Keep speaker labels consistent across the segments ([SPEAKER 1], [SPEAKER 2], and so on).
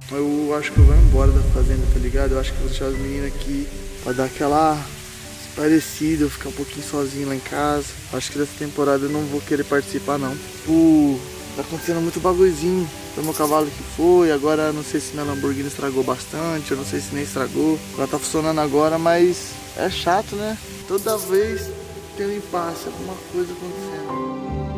[SPEAKER 1] eu acho que eu vou embora da fazenda, tá ligado? Eu acho que vou deixar as meninas aqui pra dar aquela parecida, eu ficar um pouquinho sozinho lá em casa. Acho que dessa temporada eu não vou querer participar não. Tá acontecendo muito bagulhozinho. Foi meu cavalo que foi, agora não sei se minha Lamborghini estragou bastante, eu não sei se nem estragou. Ela tá funcionando agora, mas é chato, né? Toda vez tem um impasse, alguma coisa acontecendo.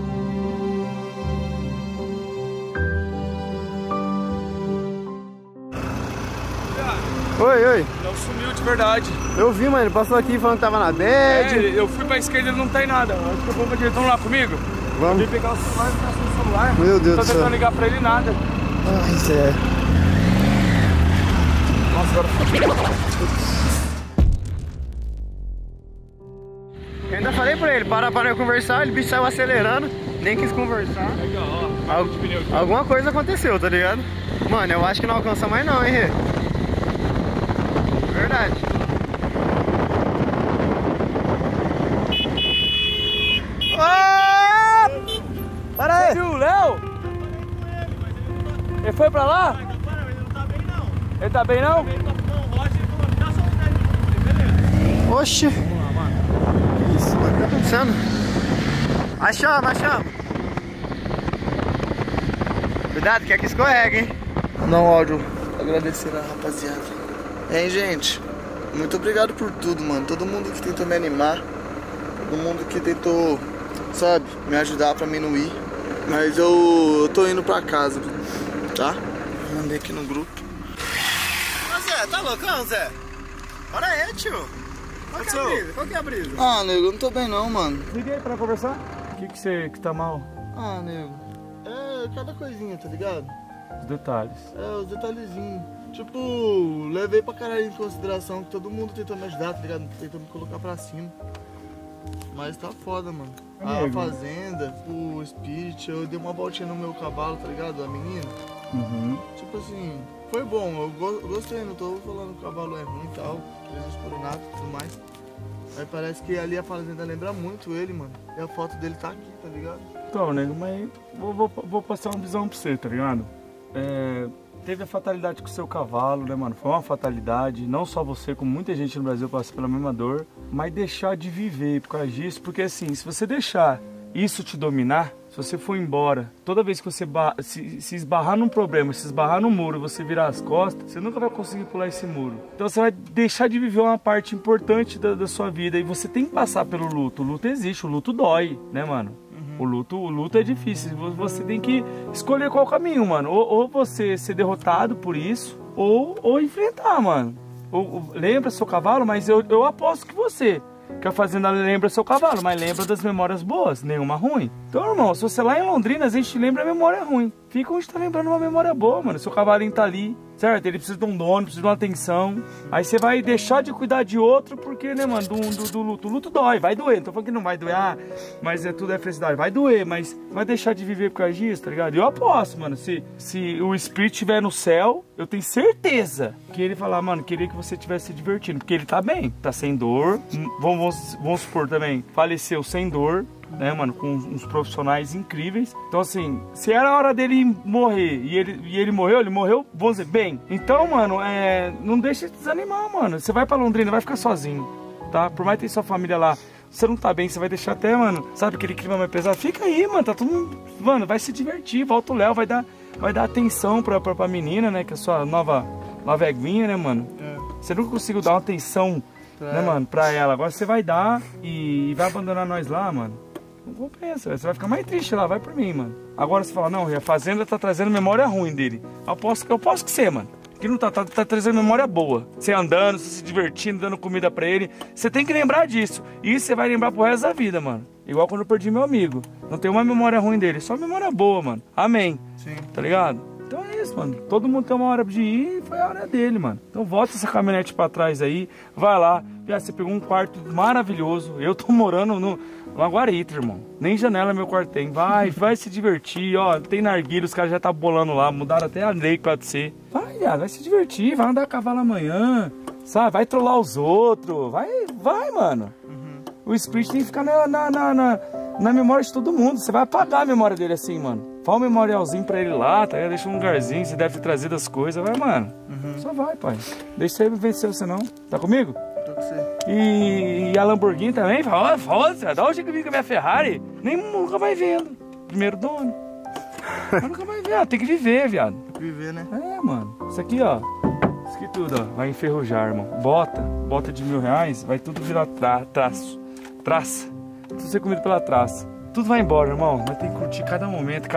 [SPEAKER 2] Oi.
[SPEAKER 3] Não sumiu de verdade.
[SPEAKER 2] Eu vi, mano, ele passou aqui falando que tava na bed.
[SPEAKER 3] Eu fui pra esquerda e ele não tá em nada. Acho que eu vou pra direita. Vamos lá comigo?
[SPEAKER 2] Vamos.
[SPEAKER 3] Eu vim pegar o celular e ficar sem o celular.
[SPEAKER 2] Meu Deus do
[SPEAKER 3] céu. Não tô tentando ligar pra ele nada.
[SPEAKER 2] Ai, sério.
[SPEAKER 3] Nossa, agora...
[SPEAKER 2] Eu ainda falei pra ele, para eu conversar, ele bicho saiu acelerando, nem quis conversar.
[SPEAKER 3] Legal, ó.
[SPEAKER 2] Alguma coisa aconteceu, tá ligado? Mano, eu acho que não alcança mais não, hein, Rê? Verdade. Ah! Para aí!
[SPEAKER 3] Você viu o Léo? Ele foi pra lá?
[SPEAKER 4] Ele não tá bem não.
[SPEAKER 3] Ele tá bem não?
[SPEAKER 4] Ele tocou um rocha e falou, me dá só um beleza.
[SPEAKER 2] Oxi! Isso, mano, o que tá acontecendo? Achamos! Cuidado, que aqui escorrega, hein?
[SPEAKER 1] Não, áudio, agradecer a rapaziada. Hein, gente? Muito obrigado por tudo, mano. Todo mundo que tentou me animar, todo mundo que tentou, sabe, me ajudar pra mim não ir. Mas eu tô indo pra casa, tá? Mandei aqui no grupo.
[SPEAKER 2] Ô Zé, tá loucão, Zé? Para aí, tio. Qual que é a brisa?
[SPEAKER 1] Ah, nego, eu não tô bem não, mano.
[SPEAKER 3] Liga aí pra conversar. O que você que tá mal?
[SPEAKER 1] Ah, nego, é cada coisinha, tá ligado?
[SPEAKER 3] Os detalhes.
[SPEAKER 1] É, os detalhezinhos. Tipo, levei pra caralho em consideração que todo mundo tentou me ajudar, tá ligado? Tentou me colocar pra cima. Mas tá foda, mano.
[SPEAKER 3] Amigo.
[SPEAKER 1] A fazenda, o Spirit, eu dei uma voltinha no meu cavalo, tá ligado? A menina.
[SPEAKER 3] Uhum.
[SPEAKER 1] Tipo assim, foi bom, eu gostei, não tô falando que o cavalo é ruim e tal, Jesus coronato e tudo mais. Aí parece que ali a fazenda lembra muito ele, mano. E a foto dele tá aqui, tá ligado?
[SPEAKER 3] Então, nego, mas vou passar uma visão pra você, tá ligado? Teve a fatalidade com o seu cavalo, né, mano? Foi uma fatalidade. Não só você, como muita gente no Brasil passa pela mesma dor. Mas deixar de viver por causa disso. Porque assim, se você deixar isso te dominar, se você for embora, toda vez que você se esbarrar num problema, se esbarrar num muro, você virar as costas, você nunca vai conseguir pular esse muro. Então você vai deixar de viver uma parte importante da sua vida. E você tem que passar pelo luto. O luto existe, o luto dói, né, mano? O luto é difícil, você tem que escolher qual caminho, mano. Ou você ser derrotado por isso, ou enfrentar, mano. Lembra seu cavalo, mas eu aposto que você, que a fazenda lembra seu cavalo, mas lembra das memórias boas, nenhuma ruim. Então, irmão, se você lá em Londrina, a gente lembra a memória ruim. Fica onde tá lembrando uma memória boa, mano. Seu cavalinho tá ali, certo? Ele precisa de um dono, precisa de uma atenção. Aí você vai deixar de cuidar de outro porque, né, mano, do luto. O luto dói, vai doer. Não tô falando que não vai doer, mas tudo é felicidade. Vai doer, mas vai deixar de viver por causa disso, tá ligado? Eu aposto, mano, se o Spirit estiver no céu, eu tenho certeza que ele falar, mano, queria que você estivesse se divertindo. Porque ele tá bem, tá sem dor. Vamos supor também, faleceu sem dor, né, mano, com uns profissionais incríveis. Então, assim, se era a hora dele morrer e ele morreu, vamos dizer, bem. Então, mano, não deixa de desanimar, mano. Você vai pra Londrina, vai ficar sozinho, tá? Por mais que tenha sua família lá, você não tá bem, você vai deixar até, mano, sabe aquele clima mais pesado? Fica aí, mano, tá todo mundo, mano, vai se divertir, volta o Léo, vai dar atenção pra menina, né, que é a sua nova eguinha, né, mano? Você nunca conseguiu dar uma atenção, né, mano, pra ela. Agora você vai dar e vai abandonar nós lá, mano. Não compensa, você vai ficar mais triste lá, vai por mim, mano. Agora você fala, não, a fazenda tá trazendo memória ruim dele. Eu posso que ser, mano. Que não tá trazendo memória boa. Você andando, você se divertindo, dando comida pra ele. Você tem que lembrar disso. E isso você vai lembrar pro resto da vida, mano. Igual quando eu perdi meu amigo. Não tem uma memória ruim dele, só memória boa, mano. Amém.
[SPEAKER 1] Sim.
[SPEAKER 3] Tá ligado? Então é isso, mano. Todo mundo tem uma hora de ir e foi a hora dele, mano. Então volta essa caminhonete pra trás aí. Vai lá. Você pegou um quarto maravilhoso. Eu tô morando no Guarita, irmão. Nem janela meu quarto tem. Vai se divertir. Ó, tem narguilha, os caras já tá bolando lá. Mudaram até a lei pra você. Vai se divertir. Vai andar a cavalo amanhã. Sabe? Vai trollar os outros. Vai, mano. O Spirit tem que ficar na memória de todo mundo. Você vai apagar a memória dele assim, mano. Faz um memorialzinho pra ele lá, tá? Deixa um lugarzinho, você deve ter trazido as coisas. Vai, mano. Só vai, pai. Deixa ele vencer você não. Tá comigo?
[SPEAKER 1] Tô com você.
[SPEAKER 3] E a Lamborghini também? Fala, foda-se, dá um jeito que vem com a minha Ferrari. Nem nunca vai vendo. Primeiro dono. Mas nunca vai ver, tem que viver, viado.
[SPEAKER 1] Viver, né?
[SPEAKER 3] É, mano. Isso aqui, ó. Isso aqui tudo, ó. Vai enferrujar, irmão. Bota de R$1000, vai tudo virar traça. Tudo ser comido pela traça. Tudo vai embora, irmão. Mas tem que curtir cada momento,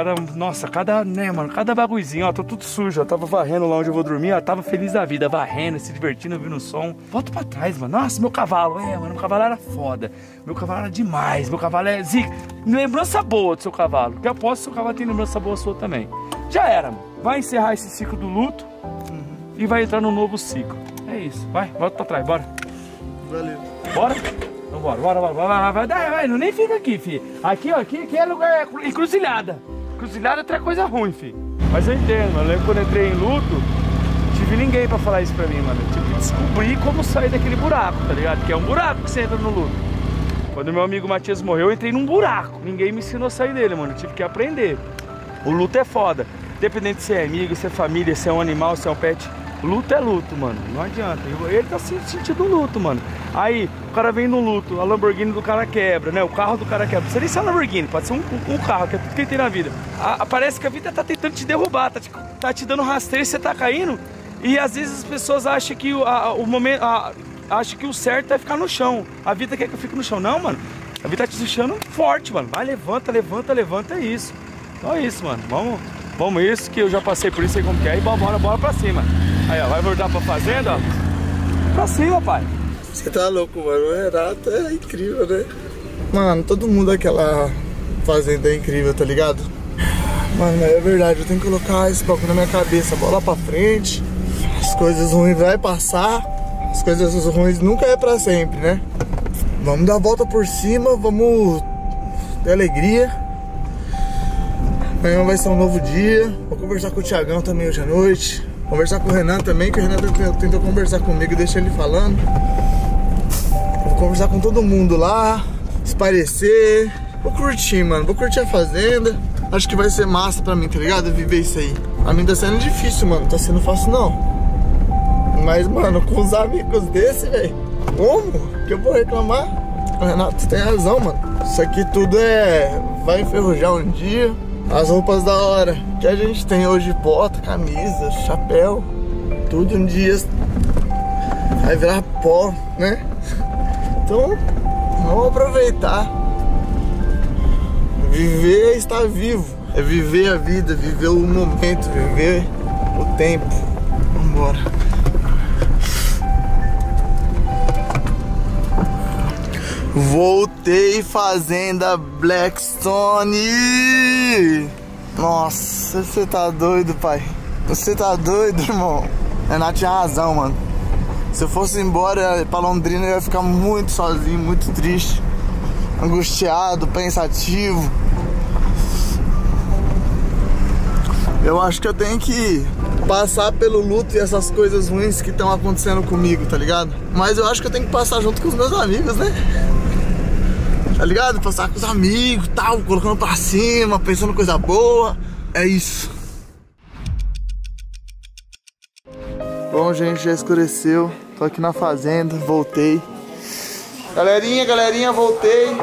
[SPEAKER 3] cada bagulhozinho, ó. Tô tudo sujo, ó. Tava varrendo lá onde eu vou dormir, ó. Tava feliz da vida, varrendo, se divertindo, ouvindo o som. Volto pra trás, mano. Nossa, meu cavalo. Mano, meu cavalo era foda. Meu cavalo era demais. Meu cavalo é zica. Lembrança boa do seu cavalo. Que eu aposto que seu cavalo tem lembrança boa sua também. Já era, mano. Vai encerrar esse ciclo do luto e vai entrar num novo ciclo. É isso. Vai, volta pra trás, bora.
[SPEAKER 1] Valeu.
[SPEAKER 3] Bora? Então bora. Vai, não nem fica aqui, filho. Aqui é lugar, encruzilhada. Encruzilhada é coisa ruim, filho. Mas eu entendo, mano. Eu lembro quando eu entrei em luto, tive ninguém pra falar isso pra mim, mano. Eu tive que descobrir como sair daquele buraco, tá ligado? Que é um buraco que você entra no luto. Quando meu amigo Matias morreu, eu entrei num buraco. Ninguém me ensinou a sair dele, mano. Eu tive que aprender. O luto é foda. Independente se é amigo, se é família, se é um animal, se é um pet. Luto é luto, mano. Não adianta. Ele tá sentindo luto, mano. Aí, o cara vem no luto, a Lamborghini do cara quebra, né? O carro do cara quebra. Não precisa nem ser uma Lamborghini, pode ser um carro, que é tudo que ele tem na vida. Parece que a vida tá tentando te derrubar, tá te dando rasteiro e você tá caindo. E às vezes as pessoas acham que acho que o certo é ficar no chão. A vida quer que eu fique no chão. Não, mano. A vida tá te deixando forte, mano. Vai, levanta, é isso. Só isso, mano. Vamos isso, que eu já passei por isso aí como que é. E bora pra cima. Aí, ó, vai voltar pra fazenda, ó. Pra cima, pai.
[SPEAKER 1] Você tá louco, mano. O Renato é incrível, né? Mano, todo mundo daquela fazenda é incrível, tá ligado? Mano, é verdade. Eu tenho que colocar esse bagulho na minha cabeça. Bola pra frente. As coisas ruins vai passar. As coisas ruins nunca é pra sempre, né? Vamos dar a volta por cima. Vamos ter alegria. Amanhã vai ser um novo dia. Vou conversar com o Thiagão também hoje à noite. Conversar com o Renan também, que o Renan tentou conversar comigo, deixa ele falando. Vou conversar com todo mundo lá, espairecer. Vou curtir, mano. Vou curtir a fazenda. Acho que vai ser massa pra mim, tá ligado? Viver isso aí. A mim tá sendo difícil, mano. Tá sendo fácil, não. Mas, mano, com os amigos desse, velho, como que eu vou reclamar? O Renato tem razão, mano. Isso aqui tudo vai enferrujar um dia. As roupas da hora que a gente tem hoje, bota, camisa, chapéu, tudo um dia vai virar pó, né? Então, vamos aproveitar. Viver é estar vivo. É viver a vida, viver o momento, viver o tempo. Vambora. Voltei, fazenda Blackstone. Nossa, você tá doido, pai. Você tá doido, irmão. Renato tinha razão, mano. Se eu fosse embora pra Londrina, eu ia ficar muito sozinho, muito triste, angustiado, pensativo. Eu acho que eu tenho que passar pelo luto e essas coisas ruins que estão acontecendo comigo, tá ligado? Mas eu acho que eu tenho que passar junto com os meus amigos, né? Tá ligado? Passar com os amigos e tal, colocando pra cima, pensando coisa boa. É isso. Bom, gente, já escureceu. Tô aqui na fazenda, voltei. Galerinha, voltei.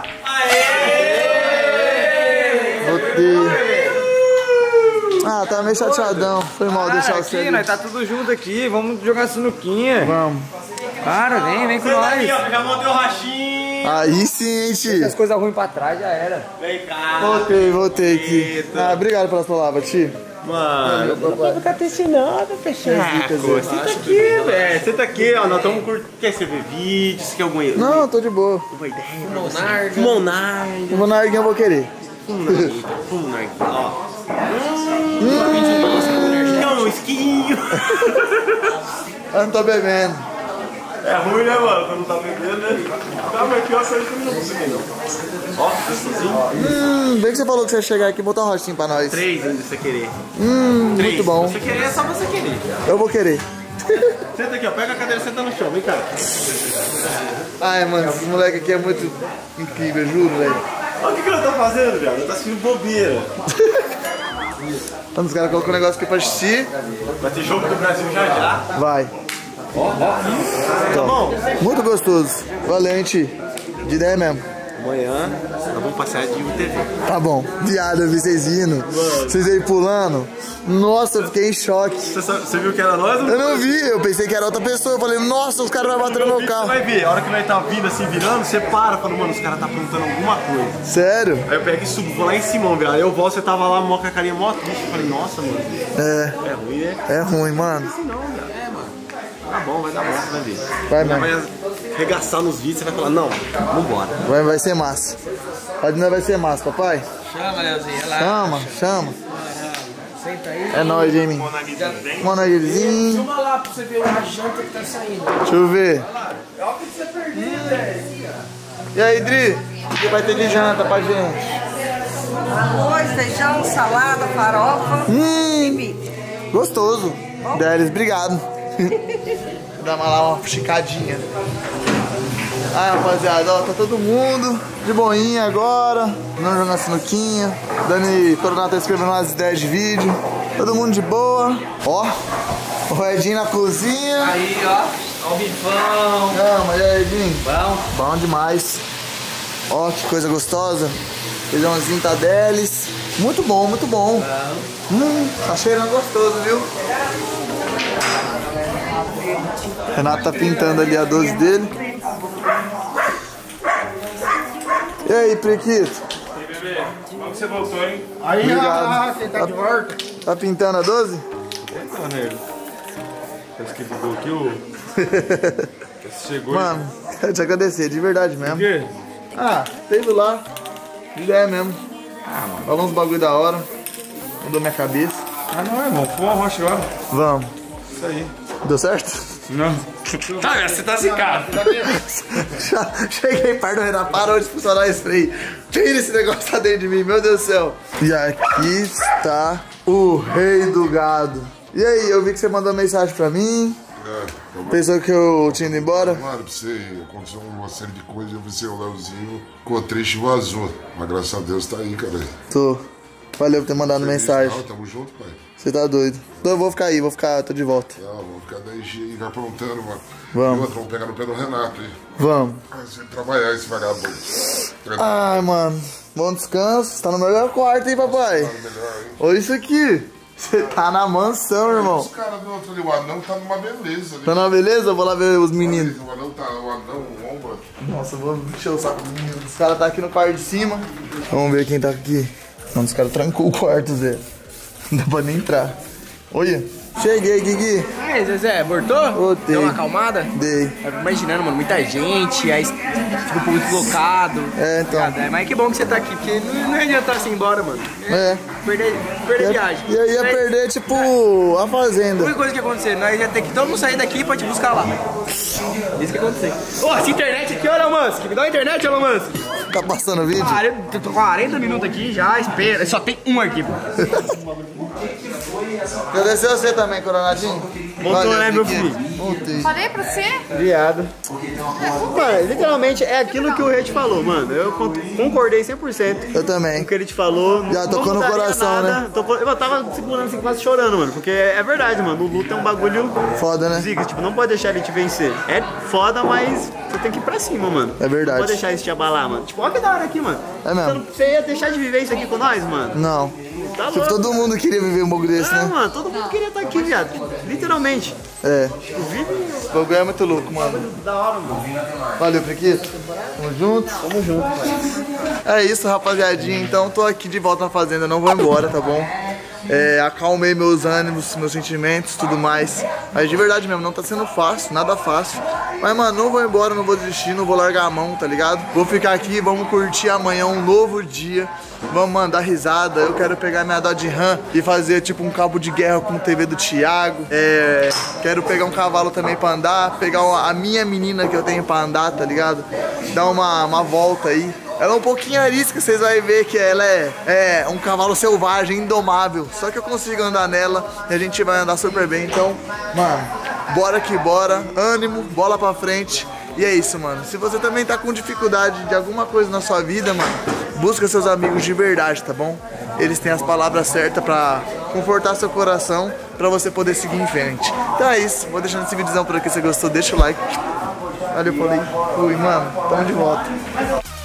[SPEAKER 1] Voltei. Ah, tá meio chateadão. Foi mal deixar você
[SPEAKER 5] aqui, nós tá tudo junto aqui. Vamos jogar sinuquinha.
[SPEAKER 1] Vamos.
[SPEAKER 5] Cara, vem com nós.
[SPEAKER 2] Aí, ó, já montei o rachinho.
[SPEAKER 1] Aí sim, hein, Ti.
[SPEAKER 5] As coisas ruins pra trás já era.
[SPEAKER 2] Vem cá.
[SPEAKER 1] Voltei aqui. Ah, obrigado pelas palavras, Ti.
[SPEAKER 2] Mano,
[SPEAKER 5] Não pode ficar atencioso, fechado.
[SPEAKER 2] senta aqui, velho. Senta aqui, ó. Nós estamos curtindo. Quer você ver vídeo? Você quer alguma ideia?
[SPEAKER 1] Não, tô de boa.
[SPEAKER 2] Uma ideia?
[SPEAKER 1] O Monarguinha eu vou querer.
[SPEAKER 2] Monarguinha, ó. Esquinho.
[SPEAKER 1] Eu não tô bebendo.
[SPEAKER 2] É ruim, né, mano? Quando não tá bebendo, né? Tá, mas aqui, ó, só isso que eu não consegui, não. Ó, gostosinho.
[SPEAKER 1] Bem que você falou que você ia chegar aqui e botar um rostinho pra nós.
[SPEAKER 2] 3 ainda, se você querer. 3.
[SPEAKER 1] Muito bom.
[SPEAKER 2] Se você querer, é só você querer.
[SPEAKER 1] Eu vou querer.
[SPEAKER 2] Senta aqui, ó. Pega a cadeira e senta no chão. Vem cá.
[SPEAKER 1] Ai, mano, esse moleque aqui é muito incrível, juro, velho.
[SPEAKER 2] Olha o que ele tá fazendo, velho. Ele tá assistindo bobeira.
[SPEAKER 1] Então os caras colocam um negócio aqui pra assistir.
[SPEAKER 2] Vai ter jogo do Brasil já.
[SPEAKER 1] Vai. Tá bom. Muito gostoso. Valente. De ideia mesmo.
[SPEAKER 2] Amanhã nós vamos passear de UTV.
[SPEAKER 1] Tá bom. Viado, eu vi vocês indo. Vocês aí pulando. Nossa, eu fiquei em choque.
[SPEAKER 2] Você viu que era nós?
[SPEAKER 1] Eu não vi, eu pensei que era outra pessoa. Eu falei, nossa, os caras vão bater no meu carro.
[SPEAKER 2] Você vai ver, a hora que nós tá vindo assim, virando, você para, fala, mano, os caras tá aprontando alguma coisa.
[SPEAKER 1] Sério?
[SPEAKER 2] Aí eu pego e subo, vou lá em cima, velho. Aí eu volto, você tava lá, com a carinha mó triste. Eu falei, nossa, mano.
[SPEAKER 1] É
[SPEAKER 2] ruim, né?
[SPEAKER 1] É ruim, mano.
[SPEAKER 2] Assim não, velho. Tá bom, vai dar bom, você vai ver.
[SPEAKER 1] Vai mesmo.
[SPEAKER 2] Vai arregaçar nos vídeos, você vai falar, não, vambora.
[SPEAKER 1] Vai ser massa. Vai ser massa, papai.
[SPEAKER 5] Chama, Leozinho, lá.
[SPEAKER 1] Chama.
[SPEAKER 5] Senta aí.
[SPEAKER 1] É nóis, hein, mim. Monaguilzinho.
[SPEAKER 5] Chama lá pra você ver a janta que tá saindo.
[SPEAKER 1] Deixa eu ver. E aí, Dri? O que vai ter de janta pra gente?
[SPEAKER 6] Arroz, feijão, salada, farofa e bife.
[SPEAKER 1] Gostoso. Delis, obrigado. Vou dar uma chicadinha. Aí, rapaziada, ó, tá todo mundo de boinha agora, não jogando sinuquinha. Dani Coronado tá escrevendo umas ideias de vídeo. Todo mundo de boa. Ó, o Edinho na cozinha.
[SPEAKER 5] Aí, ó o bifão.
[SPEAKER 1] Calma, e aí, Edinho?
[SPEAKER 5] Bom.
[SPEAKER 1] Bom demais. Ó, que coisa gostosa. Feijãozinho tá deles. Muito bom, muito bom. Tá cheirando gostoso, viu? Renato tá pintando ali a 12 dele. E aí, Prequito?
[SPEAKER 3] E aí, bebê? Como você voltou, hein?
[SPEAKER 1] Aí, você tá de volta. Tá pintando a 12?
[SPEAKER 3] Eita, nego. Parece que ficou aqui o... Chegou.
[SPEAKER 1] Mano, quero te agradecer, de verdade mesmo.
[SPEAKER 3] Por quê?
[SPEAKER 1] Ah, teve lá. Já é mesmo. Falou uns bagulho da hora. Mudou minha cabeça.
[SPEAKER 3] Ah, não, irmão. Pô, uma rocha agora.
[SPEAKER 1] Vamos.
[SPEAKER 3] Isso aí.
[SPEAKER 1] Deu certo?
[SPEAKER 3] Não. Tá, você tá zicado.
[SPEAKER 1] Cheguei perto do Renato, parou de funcionar esse spray. Tira esse negócio tá dentro de mim, meu Deus do céu. E aqui está o rei do gado. E aí, eu vi que você mandou mensagem pra mim. Pensou que eu tinha ido embora?
[SPEAKER 7] Mano, pra você, aconteceu uma série de coisas, eu vi seu Leozinho, ficou triste e vazou. Mas graças a Deus tá aí, cara.
[SPEAKER 1] Tô. Valeu por ter mandado mensagem.
[SPEAKER 7] Não, tamo junto, pai.
[SPEAKER 1] Você tá doido. Então eu vou ficar aí, tô de volta.
[SPEAKER 7] Vamos ficar 10 dias aí, vai aprontando, mano.
[SPEAKER 1] Vamos.
[SPEAKER 7] E outra, vamos pegar no pé do Renato aí.
[SPEAKER 1] Vamos.
[SPEAKER 7] Vai sempre trabalhar esse vagabundo.
[SPEAKER 1] Ai, mano. Bom descanso. Você tá no melhor quarto, hein, papai?
[SPEAKER 7] Tá no melhor, hein?
[SPEAKER 1] Olha isso aqui. Você tá na mansão, irmão.
[SPEAKER 7] Os caras do outro ali, o anão tá numa beleza ali.
[SPEAKER 1] Tá numa beleza? Eu vou lá ver os meninos.
[SPEAKER 7] O anão tá, o ombro.
[SPEAKER 1] Nossa, eu vou encher o saco dos meninos. Os caras tá aqui no quarto de cima. Vamos ver quem tá aqui. Não, os caras trancou o quarto, Zé. Não dá pra nem entrar. Olha. Cheguei, Gui.
[SPEAKER 5] Aí, Zezé, voltou?
[SPEAKER 1] Voltei.
[SPEAKER 5] Deu uma acalmada?
[SPEAKER 1] Dei.
[SPEAKER 5] Eu fico imaginando, mano, muita gente, aí fica um pouco deslocado.
[SPEAKER 1] É, então.
[SPEAKER 5] Mas que bom que você tá aqui, porque não ia adiantar você ir embora, mano.
[SPEAKER 1] É.
[SPEAKER 5] Perder a viagem.
[SPEAKER 1] E aí ia
[SPEAKER 5] Mas
[SPEAKER 1] perder, tipo, a
[SPEAKER 5] a
[SPEAKER 1] fazenda.
[SPEAKER 5] única coisa que ia acontecer, nós ia ter que todo mundo sair daqui pra te buscar lá. Isso que ia acontecer. Ô, essa internet aqui, ô Elon Musk, me dá uma internet, Elon Musk.
[SPEAKER 1] Tá passando o vídeo?
[SPEAKER 5] Eu tô 40 minutos aqui já, espera. Só tem um arquivo.
[SPEAKER 1] Agradecer você também, Coronadinho.
[SPEAKER 5] Voltou, né, meu
[SPEAKER 1] Gui.
[SPEAKER 5] filho?
[SPEAKER 1] Voltei.
[SPEAKER 6] Falei pra você?
[SPEAKER 2] Viado. Mano, literalmente é aquilo que o rei te falou, mano. Eu concordei 100%
[SPEAKER 1] Eu
[SPEAKER 2] com
[SPEAKER 1] também.
[SPEAKER 2] o que ele te falou.
[SPEAKER 1] Já
[SPEAKER 2] Não
[SPEAKER 1] tocou no
[SPEAKER 2] mudaria
[SPEAKER 1] coração,
[SPEAKER 2] nada.
[SPEAKER 1] né?
[SPEAKER 2] Eu tava segurando assim, quase chorando, mano. Porque é verdade, mano. O luto é um bagulho
[SPEAKER 1] Foda, né?
[SPEAKER 2] zica. Tipo, não pode deixar ele te vencer. É foda, mas você tem que ir pra cima, mano.
[SPEAKER 1] É verdade.
[SPEAKER 2] Não pode deixar isso te abalar, mano. Tipo, olha que da hora aqui, mano.
[SPEAKER 1] É mesmo.
[SPEAKER 2] Você ia deixar de viver isso aqui com nós, mano?
[SPEAKER 1] Não.
[SPEAKER 2] Tá
[SPEAKER 1] Tipo,
[SPEAKER 2] louco.
[SPEAKER 1] todo mundo queria viver um bagulho desse,
[SPEAKER 2] É,
[SPEAKER 1] né?
[SPEAKER 2] mano, todo mundo queria estar aqui, viado. Literalmente.
[SPEAKER 1] É.
[SPEAKER 2] Vive
[SPEAKER 1] Esse bagulho é muito louco, mano.
[SPEAKER 2] da hora, mano.
[SPEAKER 1] Valeu, Prequito. Tamo junto. Tamo junto, pai. É isso, rapaziadinha. Então, tô aqui de volta na fazenda. Não vou embora, tá bom? Acalmei meus ânimos, meus sentimentos, tudo mais. Mas de verdade mesmo, não tá sendo fácil, nada fácil. Mas, mano, não vou embora, não vou desistir, não vou largar a mão, tá ligado? Vou ficar aqui, vamos curtir amanhã um novo dia. Vamos mandar risada. Eu quero pegar minha Dodge Ram e fazer tipo um cabo de guerra com o TV do Thiago. Quero pegar um cavalo também pra andar. Pegar a minha menina que eu tenho pra andar, tá ligado? Dar uma volta aí. Ela é um pouquinho arisca, vocês vão ver que ela é um cavalo selvagem, indomável. Só que eu consigo andar nela e a gente vai andar super bem. Então, mano, bora que bora. Ânimo, bola pra frente. E é isso, mano. Se você também tá com dificuldade de alguma coisa na sua vida, mano, busca seus amigos de verdade, tá bom? eles têm as palavras certas pra confortar seu coração, pra você poder seguir em frente. Então é isso, vou deixando esse vídeozão por aqui. Se você gostou, deixa o like. Valeu, falei. Fui, mano. Tamo de volta.